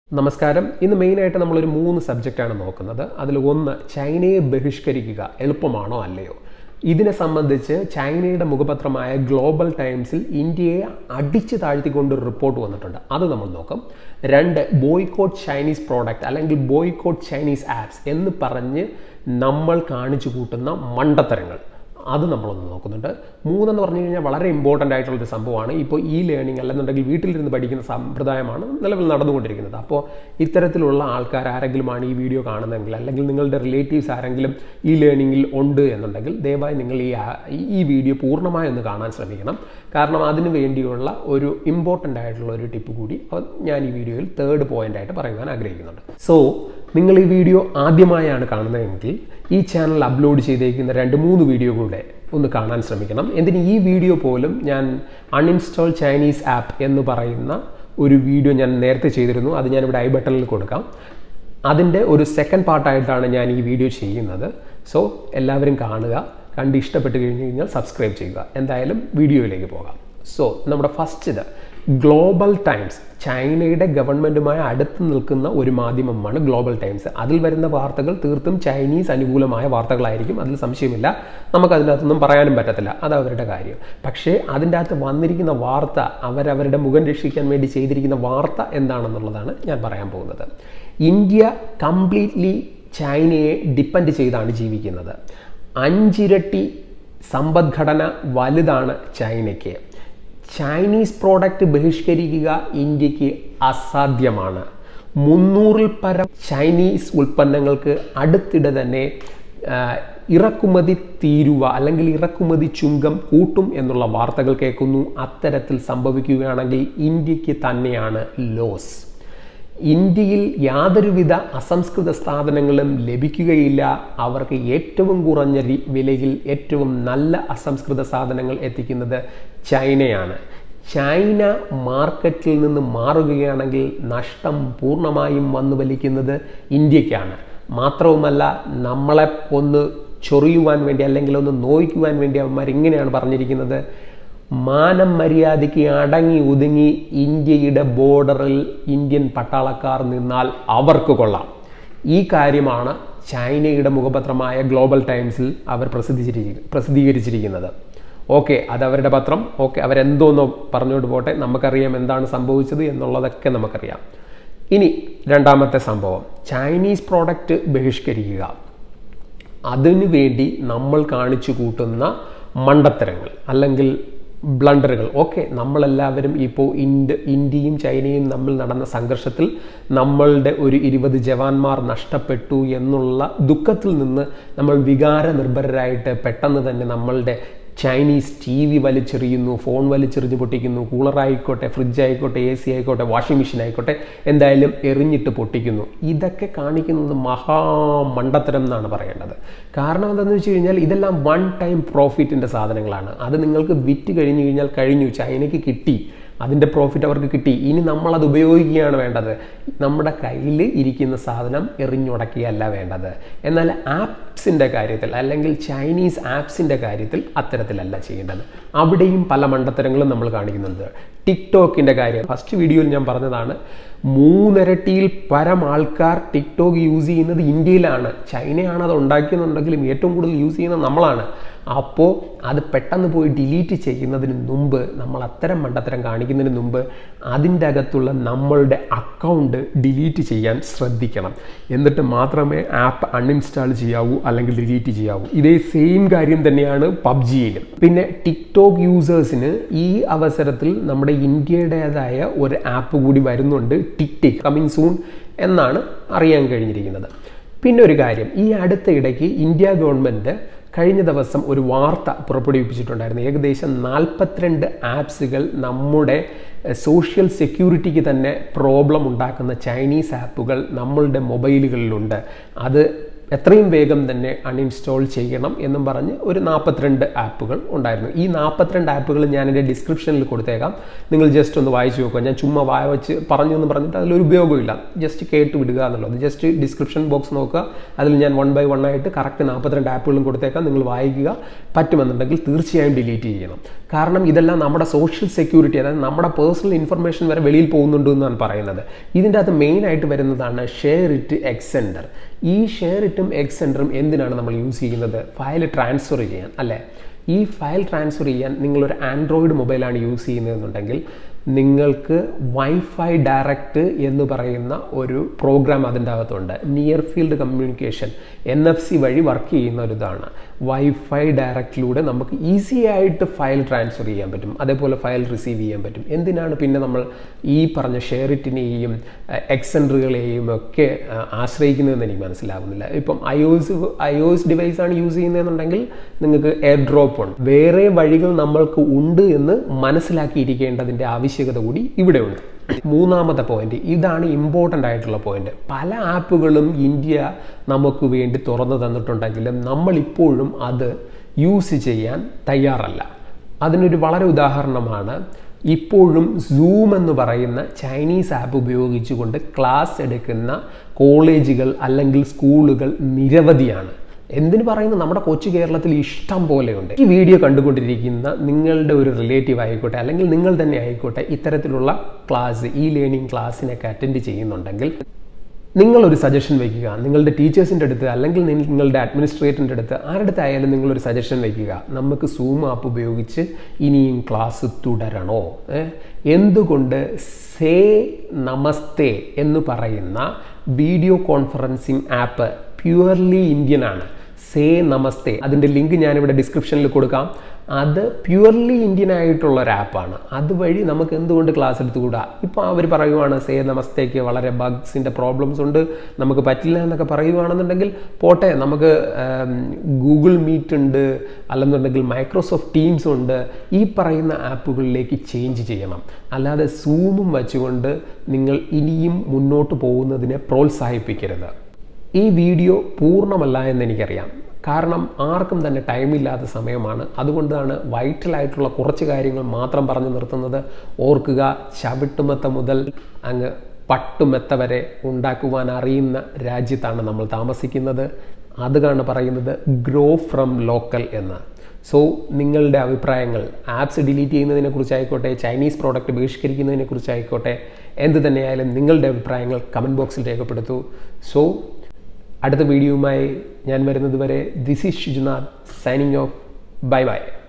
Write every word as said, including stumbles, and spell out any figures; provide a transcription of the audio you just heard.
നമസ്കാരം. ഇന്ന് മെയിനായിട്ട് നമ്മളൊരു മൂന്ന് സബ്ജക്റ്റാണ് നോക്കുന്നത്. അതിൽ ഒന്ന്, ചൈനയെ ബഹിഷ്കരിക്കുക എളുപ്പമാണോ അല്ലയോ. ഇതിനെ സംബന്ധിച്ച് ചൈനയുടെ മുഖപത്രമായ ഗ്ലോബൽ ടൈംസിൽ ഇന്ത്യയെ അടിച്ചു താഴ്ത്തിക്കൊണ്ട് ഒരു റിപ്പോർട്ട് വന്നിട്ടുണ്ട്. അത് നമ്മൾ നോക്കും. രണ്ട്, ബോയ്ക്കോട്ട് ചൈനീസ് പ്രോഡക്റ്റ് അല്ലെങ്കിൽ ബോയ്ക്കോട്ട് ചൈനീസ് ആപ്സ് എന്ന് പറഞ്ഞ് നമ്മൾ കാണിച്ചു കൂട്ടുന്ന മണ്ടത്തരങ്ങൾ, അത് നമ്മളൊന്ന് നോക്കുന്നുണ്ട്. മൂന്നെന്ന് പറഞ്ഞു കഴിഞ്ഞാൽ വളരെ ഇമ്പോർട്ടൻ്റ് ആയിട്ടുള്ളൊരു സംഭവമാണ്. ഇപ്പോൾ ഈ ലേണിംഗ് അല്ലെന്നുണ്ടെങ്കിൽ വീട്ടിലിരുന്ന് പഠിക്കുന്ന സമ്പ്രദായമാണ് നിലവിൽ നടന്നുകൊണ്ടിരിക്കുന്നത്. അപ്പോൾ ഇത്തരത്തിലുള്ള ആൾക്കാർ ആരെങ്കിലുമാണ് ഈ വീഡിയോ കാണുന്നതെങ്കിൽ, അല്ലെങ്കിൽ നിങ്ങളുടെ റിലേറ്റീവ്സ് ആരെങ്കിലും ഈ ലേണിങ്ങിൽ ഉണ്ട് എന്നുണ്ടെങ്കിൽ ദയവായി നിങ്ങൾ ഈ ഈ വീഡിയോ പൂർണ്ണമായി ഒന്ന് കാണാൻ ശ്രമിക്കണം. കാരണം അതിന് വേണ്ടിയുള്ള ഒരു ഇമ്പോർട്ടൻ്റ് ആയിട്ടുള്ള ഒരു ടിപ്പ് കൂടി ഞാൻ ഈ വീഡിയോയിൽ തേർഡ് പോയിൻ്റായിട്ട് പറയുവാൻ ആഗ്രഹിക്കുന്നുണ്ട്. സോ നിങ്ങൾ ഈ വീഡിയോ ആദ്യമായാണ് കാണുന്നതെങ്കിൽ ഈ ചാനൽ അപ്ലോഡ് ചെയ്തേക്കുന്ന രണ്ട് മൂന്ന് വീഡിയോ കൂടെ ഒന്ന് കാണാൻ ശ്രമിക്കണം. എന്തിന് ഈ വീഡിയോ പോലും ഞാൻ അൺഇൻസ്റ്റാൾ ചൈനീസ് ആപ്പ് എന്ന് പറയുന്ന ഒരു വീഡിയോ ഞാൻ നേരത്തെ ചെയ്തിരുന്നു. അത് ഞാനിവിടെ ഐ ബട്ടണിൽ കൊടുക്കാം. അതിൻ്റെ ഒരു സെക്കൻഡ് പാർട്ടായിട്ടാണ് ഞാൻ ഈ വീഡിയോ ചെയ്യുന്നത്. സോ എല്ലാവരും കാണുക. കണ്ട് ഇഷ്ടപ്പെട്ട് കഴിഞ്ഞ് കഴിഞ്ഞാൽ സബ്സ്ക്രൈബ് ചെയ്യുക. എന്തായാലും വീഡിയോയിലേക്ക് പോകാം. സോ നമ്മുടെ ഫസ്റ്റ് ഇത് ഗ്ലോബൽ ടൈംസ്, ചൈനയുടെ ഗവൺമെൻറ്റുമായി അടുത്ത് നിൽക്കുന്ന ഒരു മാധ്യമമാണ് ഗ്ലോബൽ ടൈംസ്. അതിൽ വരുന്ന വാർത്തകൾ തീർത്തും ചൈനീസ് അനുകൂലമായ വാർത്തകളായിരിക്കും, അതിൽ സംശയമില്ല. നമുക്കതിനകത്തൊന്നും പറയാനും പറ്റത്തില്ല, അത് അവരുടെ കാര്യം. പക്ഷേ അതിൻ്റെ അകത്ത് വന്നിരിക്കുന്ന വാർത്ത, അവരവരുടെ മുഖം രക്ഷിക്കാൻ വേണ്ടി ചെയ്തിരിക്കുന്ന വാർത്ത എന്താണെന്നുള്ളതാണ് ഞാൻ പറയാൻ പോകുന്നത്. ഇന്ത്യ കംപ്ലീറ്റ്ലി ചൈനയെ ഡിപ്പെൻഡ് ചെയ്താണ് ജീവിക്കുന്നത്. അഞ്ചിരട്ടി സമ്പദ്ഘടന വലുതാണ് ചൈനയ്ക്ക്. ചൈനീസ് പ്രോഡക്റ്റ് ബഹിഷ്കരിക്കുക ഇന്ത്യക്ക് അസാധ്യമാണ്. മുന്നൂറിൽ പരം ചൈനീസ് ഉൽപ്പന്നങ്ങൾക്ക് അടുത്തിടെ തന്നെ ഇറക്കുമതി തീരുവ അല്ലെങ്കിൽ ഇറക്കുമതി ചുങ്കം കൂട്ടും എന്നുള്ള വാർത്തകൾ കേൾക്കുന്നു. അത്തരത്തിൽ സംഭവിക്കുകയാണെങ്കിൽ ഇന്ത്യക്ക് തന്നെയാണ് ലോസ്. ഇന്ത്യയിൽ യാതൊരുവിധ അസംസ്കൃത സാധനങ്ങളും ലഭിക്കുകയില്ല. അവർക്ക് ഏറ്റവും കുറഞ്ഞ വിലയിൽ ഏറ്റവും നല്ല അസംസ്കൃത സാധനങ്ങൾ എത്തിക്കുന്നത് ചൈനയാണ്. ചൈന മാർക്കറ്റിൽ നിന്ന് മാറുകയാണെങ്കിൽ നഷ്ടം പൂർണ്ണമായും വന്നു വലിക്കുന്നത് ഇന്ത്യക്കാണ്. മാത്രവുമല്ല, നമ്മളെ ഒന്ന് ചൊറിയുവാൻ വേണ്ടി അല്ലെങ്കിൽ ഒന്ന് നോയിക്കുവാൻ വേണ്ടി അവന്മാർ ഇങ്ങനെയാണ് പറഞ്ഞിരിക്കുന്നത്: മാനം മര്യാദയ്ക്ക് അടങ്ങി ഒതുങ്ങി ഇന്ത്യയുടെ ബോർഡറിൽ ഇന്ത്യൻ പട്ടാളക്കാർ നിന്നാൽ അവർക്ക് കൊള്ളാം. ഈ കാര്യമാണ് ചൈനയുടെ മുഖപത്രമായ ഗ്ലോബൽ ടൈംസിൽ അവർ പ്രസിദ്ധീകരിച്ചിരിക്കുന്നത് പ്രസിദ്ധീകരിച്ചിരിക്കുന്നത് ഓക്കെ, അതവരുടെ പത്രം. ഓക്കെ, അവരെന്തോന്നോ പറഞ്ഞുകൊണ്ട് പോട്ടെ. നമുക്കറിയാം എന്താണ് സംഭവിച്ചത് എന്നുള്ളതൊക്കെ നമുക്കറിയാം. ഇനി രണ്ടാമത്തെ സംഭവം, ചൈനീസ് പ്രോഡക്റ്റ് ബഹിഷ്കരിക്കുക. അതിനു വേണ്ടി നമ്മൾ കാണിച്ചു കൂട്ടുന്ന മണ്ടത്തരങ്ങൾ അല്ലെങ്കിൽ ബ്ലണ്ടറുകൾ. ഓക്കെ, നമ്മളെല്ലാവരും ഇപ്പോൾ ഇന്ത്യ ഇന്ത്യയും ചൈനയും തമ്മിൽ നടന്ന സംഘർഷത്തിൽ നമ്മളുടെ ഒരു ഇരുപത് ജവാന്മാർ നഷ്ടപ്പെട്ടു എന്നുള്ള ദുഃഖത്തിൽ നിന്ന് നമ്മൾ വികാര നിർഭരരായിട്ട് പെട്ടെന്ന് തന്നെ നമ്മളുടെ ചൈനീസ് ടി വി വലിച്ചെറിയുന്നു, ഫോൺ വലിച്ചെറിഞ്ഞ് പൊട്ടിക്കുന്നു, കൂളറായിക്കോട്ടെ, ഫ്രിഡ്ജ് ആയിക്കോട്ടെ, എ സി ആയിക്കോട്ടെ, വാഷിംഗ് മെഷീൻ ആയിക്കോട്ടെ, എന്തായാലും എറിഞ്ഞിട്ട് പൊട്ടിക്കുന്നു. ഇതൊക്കെ കാണിക്കുന്നത് മഹാമണ്ടത്തരം എന്നാണ് പറയേണ്ടത്. കാരണം എന്താണെന്ന് വെച്ച് കഴിഞ്ഞാൽ ഇതെല്ലാം വൺ ടൈം പ്രോഫിറ്റിൻ്റെ സാധനങ്ങളാണ്. അത് നിങ്ങൾക്ക് വിറ്റ് കഴിഞ്ഞ് കഴിഞ്ഞാൽ കഴിഞ്ഞു, ചൈനയ്ക്ക് കിട്ടി, അതിൻ്റെ പ്രോഫിറ്റ് അവർക്ക് കിട്ടി. ഇനി നമ്മളത് ഉപയോഗിക്കുകയാണ് വേണ്ടത്. നമ്മുടെ കയ്യിൽ ഇരിക്കുന്ന സാധനം എറിഞ്ഞുടക്കുകയല്ല വേണ്ടത്. എന്നാൽ ആപ്സിൻ്റെ കാര്യത്തിൽ അല്ലെങ്കിൽ ചൈനീസ് ആപ്സിൻ്റെ കാര്യത്തിൽ അത്തരത്തിലല്ല ചെയ്യേണ്ടത്. അവിടെയും പല മണ്ടത്തരങ്ങളും നമ്മൾ കാണിക്കുന്നുണ്ട്. ടിക്ടോക്കിൻ്റെ കാര്യം ഫസ്റ്റ് വീഡിയോയിൽ ഞാൻ പറഞ്ഞതാണ്. മൂന്നിരട്ടിയിൽ പരം ആൾക്കാർ ടിക്ടോക്ക് യൂസ് ചെയ്യുന്നത് ഇന്ത്യയിലാണ്. ചൈനയാണ് അത് ഉണ്ടാക്കിയെന്നുണ്ടെങ്കിലും ഏറ്റവും കൂടുതൽ യൂസ് ചെയ്യുന്നത് നമ്മളാണ്. അപ്പോൾ അത് പെട്ടെന്ന് പോയി ഡിലീറ്റ് ചെയ്യുന്നതിന് മുമ്പ്, നമ്മൾ അത്തരം മണ്ടത്തരം കാണിക്കുന്നതിന് മുമ്പ് അതിൻ്റെ അകത്തുള്ള നമ്മളുടെ അക്കൗണ്ട് ഡിലീറ്റ് ചെയ്യാൻ ശ്രദ്ധിക്കണം. എന്നിട്ട് മാത്രമേ ആപ്പ് അൺഇൻസ്റ്റാൾ ചെയ്യാവൂ അല്ലെങ്കിൽ ഡിലീറ്റ് ചെയ്യാവൂ. ഇതേ സെയിം കാര്യം തന്നെയാണ് പബ്ജിയിലും. പിന്നെ ടിക്ടോക്ക് യൂസേഴ്സിന് ഈ അവസരത്തിൽ നമ്മുടെ ഇന്ത്യയുടേതായ ഒരു ആപ്പ് കൂടി വരുന്നുണ്ട്, ടിക്ടിക്, കമ്മിങ് സൂൺ എന്നാണ് അറിയാൻ കഴിഞ്ഞിരിക്കുന്നത്. പിന്നെ ഒരു കാര്യം, ഈ അടുത്ത ഇടയ്ക്ക് ഇന്ത്യ ഗവൺമെൻറ് കഴിഞ്ഞ ദിവസം ഒരു വാർത്ത പുറപ്പെടുവിപ്പിച്ചിട്ടുണ്ടായിരുന്നു. ഏകദേശം നാൽപ്പത്തിരണ്ട് ആപ്സുകൾ നമ്മുടെ സോഷ്യൽ സെക്യൂരിറ്റിക്ക് തന്നെ പ്രോബ്ലം ഉണ്ടാക്കുന്ന ചൈനീസ് ആപ്പുകൾ നമ്മളുടെ മൊബൈലുകളിലുണ്ട്. അത് എത്രയും വേഗം തന്നെ അൺഇൻസ്റ്റാൾ ചെയ്യണം എന്നും പറഞ്ഞ് ഒരു നാൽപ്പത്തിരണ്ട് ആപ്പുകൾ ഉണ്ടായിരുന്നു. ഈ നാൽപ്പത്തിരണ്ട് ആപ്പുകൾ ഞാൻ എൻ്റെ ഡിസ്ക്രിപ്ഷനിൽ കൊടുത്തേക്കാം. നിങ്ങൾ ജസ്റ്റ് ഒന്ന് വായിച്ചു നോക്കുക. ഞാൻ ചുമ്മാ വായ വെച്ച് പറഞ്ഞു എന്ന് പറഞ്ഞിട്ട് അതിലൊരു ഉപയോഗമില്ല. ജസ്റ്റ് കേട്ട് വിടുക എന്നുള്ളത്. ജസ്റ്റ് ഡിസ്ക്രിപ്ഷൻ ബോക്സ് നോക്കുക. അതിൽ ഞാൻ വൺ ബൈ വൺ ആയിട്ട് കറക്റ്റ് നാൽപ്പത്തിരണ്ട് ആപ്പുകളും കൊടുത്തേക്കാം. നിങ്ങൾ വായിക്കുക. പറ്റുമെന്നുണ്ടെങ്കിൽ തീർച്ചയായും ഡിലീറ്റ് ചെയ്യണം. കാരണം ഇതെല്ലാം നമ്മുടെ സോഷ്യൽ സെക്യൂരിറ്റി, അതായത് നമ്മുടെ പേഴ്സണൽ ഇൻഫർമേഷൻ വരെ വെളിയിൽ പോകുന്നുണ്ട് എന്നാണ് പറയുന്നത്. ഇതിൻ്റെ അകത്ത് മെയിനായിട്ട് വരുന്നതാണ് ഷെയർ ഇറ്റ് എക്സെൻഡർ. ഈ ഷെയർ ഇറ്റും എക്സെൻഡറും എന്തിനാണ് നമ്മൾ യൂസ് ചെയ്യുന്നത്? ഫയൽ ട്രാൻസ്ഫർ ചെയ്യാൻ അല്ലേ? ഈ ഫയൽ ട്രാൻസ്ഫർ ചെയ്യാൻ നിങ്ങളൊരു ആൻഡ്രോയിഡ് മൊബൈലാണ് യൂസ് ചെയ്യുന്നതെന്നുണ്ടെങ്കിൽ നിങ്ങൾക്ക് വൈഫൈ ഡയറക്റ്റ് എന്ന് പറയുന്ന ഒരു പ്രോഗ്രാം അതിൻ്റെ അകത്തുണ്ട്. Near field communication N F C വഴി വർക്ക് ചെയ്യുന്ന ഒരു ഇതാണ്. വൈഫൈ ഡയറക്റ്റിലൂടെ നമുക്ക് ഈസി ആയിട്ട് ഫയൽ ട്രാൻസ്ഫർ ചെയ്യാൻ പറ്റും. അതേപോലെ ഫയൽ റിസീവ് ചെയ്യാൻ പറ്റും. എന്തിനാണ് പിന്നെ നമ്മൾ ഈ പറഞ്ഞ ഷെയറിറ്റിനെയും എക്സെൻഡറുകളെയും ഒക്കെ ആശ്രയിക്കുന്നതെന്ന് എനിക്ക് മനസ്സിലാകുന്നില്ല. ഇപ്പം I O S I O S ഡിവൈസാണ് യൂസ് ചെയ്യുന്നതെന്നുണ്ടെങ്കിൽ നിങ്ങൾക്ക് എയർ ഡ്രോപ്പ് ഉണ്ട്. വേറെ വഴികൾ നമ്മൾക്ക് ഉണ്ട് എന്ന് മനസ്സിലാക്കിയിരിക്കേണ്ടതിൻ്റെ ആവശ്യകത കൂടി ഇവിടെ ഉണ്ട്. മൂന്നാമത്തെ പോയിന്റ്, ഇതാണ് ഇമ്പോർട്ടൻ്റ് ആയിട്ടുള്ള പോയിന്റ്. പല ആപ്പുകളും ഇന്ത്യ നമുക്ക് വേണ്ടി തുറന്നു തന്നിട്ടുണ്ടെങ്കിലും നമ്മളിപ്പോഴും അത് യൂസ് ചെയ്യാൻ തയ്യാറല്ല. അതിനൊരു വളരെ ഉദാഹരണമാണ് ഇപ്പോഴും സൂം എന്ന് പറയുന്ന ചൈനീസ് ആപ്പ് ഉപയോഗിച്ചുകൊണ്ട് ക്ലാസ് എടുക്കുന്ന കോളേജുകൾ അല്ലെങ്കിൽ സ്കൂളുകൾ നിരവധിയാണ്. എന്തിനു പറയുന്നു, നമ്മുടെ കൊച്ചു കേരളത്തിൽ ഇഷ്ടം പോലെയുണ്ട്. ഈ വീഡിയോ കണ്ടുകൊണ്ടിരിക്കുന്ന നിങ്ങളുടെ ഒരു റിലേറ്റീവ് ആയിക്കോട്ടെ അല്ലെങ്കിൽ നിങ്ങൾ തന്നെ ആയിക്കോട്ടെ ഇത്തരത്തിലുള്ള ക്ലാസ്, ഈ ലേണിംഗ് ക്ലാസ്സിനൊക്കെ അറ്റൻഡ് ചെയ്യുന്നുണ്ടെങ്കിൽ നിങ്ങളൊരു സജഷൻ വയ്ക്കുക. നിങ്ങളുടെ ടീച്ചേഴ്സിൻ്റെ അടുത്ത് അല്ലെങ്കിൽ നിങ്ങളുടെ അഡ്മിനിസ്ട്രേറ്ററിൻ്റെ അടുത്ത് ആരുടെ അടുത്തായാലും നിങ്ങളൊരു സജഷൻ വയ്ക്കുക. നമുക്ക് സൂം ആപ്പ് ഉപയോഗിച്ച് ഇനിയും ക്ലാസ് തുടരണോ? എന്തുകൊണ്ട് സേ നമസ്തേ എന്ന് പറയുന്ന video conferencing app purely Indian ആണ്. സേ നമസ്തേ, അതിൻ്റെ ലിങ്ക് ഞാനിവിടെ ഡിസ്ക്രിപ്ഷനിൽ കൊടുക്കാം. അത് പ്യുവർലി ഇന്ത്യൻ ആയിട്ടുള്ള ഒരു ആപ്പാണ്. അതുവഴി നമുക്ക് എന്തുകൊണ്ട് ക്ലാസ് എടുത്തുകൂടാ? ഇപ്പോൾ അവർ പറയുവാണ് സേ നമസ്തേക്ക് വളരെ ബഗ്സിൻ്റെ പ്രോബ്ലംസ് ഉണ്ട്, നമുക്ക് പറ്റില്ല എന്നൊക്കെ പറയുവാണെന്നുണ്ടെങ്കിൽ പോട്ടെ, നമുക്ക് ഗൂഗിൾ മീറ്റ് ഉണ്ട്, അല്ലെന്നുണ്ടെങ്കിൽ മൈക്രോസോഫ്റ്റ് ടീംസ് ഉണ്ട്. ഈ പറയുന്ന ആപ്പുകളിലേക്ക് ചേഞ്ച് ചെയ്യണം. അല്ലാതെ സൂമും വെച്ചുകൊണ്ട് നിങ്ങൾ ഇനിയും മുന്നോട്ട് പോകുന്നതിനെ പ്രോത്സാഹിപ്പിക്കരുത്. ഈ വീഡിയോ പൂർണ്ണമല്ല എന്നെനിക്കറിയാം. കാരണം ആർക്കും തന്നെ ടൈമില്ലാത്ത സമയമാണ്. അതുകൊണ്ടാണ് വൈറ്റലായിട്ടുള്ള കുറച്ച് കാര്യങ്ങൾ മാത്രം പറഞ്ഞു നിർത്തുന്നത്. ഓർക്കുക, ചവിട്ടുമെത്ത മുതൽ അങ്ങ് പട്ടുമെത്ത വരെ ഉണ്ടാക്കുവാൻ അറിയുന്ന രാജ്യത്താണ് നമ്മൾ താമസിക്കുന്നത്. അതാണ് പറയുന്നത് ഗ്രോ ഫ്രം ലോക്കൽ എന്ന്. സോ നിങ്ങളുടെ അഭിപ്രായങ്ങൾ ആപ്സ് ഡിലീറ്റ് ചെയ്യുന്നതിനെ കുറിച്ചായിക്കോട്ടെ, ചൈനീസ് പ്രോഡക്റ്റ് ബഹിഷ്കരിക്കുന്നതിനെ കുറിച്ചായിക്കോട്ടെ, എന്ത് തന്നെയായാലും നിങ്ങളുടെ അഭിപ്രായങ്ങൾ കമൻറ്റ് ബോക്സിൽ രേഖപ്പെടുത്തൂ. സോ അടുത്ത വീഡിയോയുമായി ഞാൻ വരുന്നത് വരെ this is Shijunath signing off. Bye by.